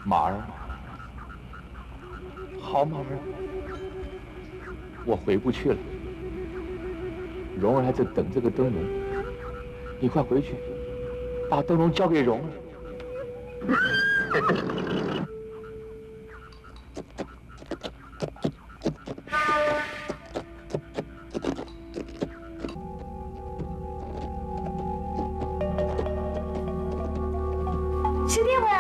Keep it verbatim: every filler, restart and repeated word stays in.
马儿，好马儿，我回不去了。蓉儿还在等这个灯笼，你快回去，把灯笼交给蓉儿。 师弟回来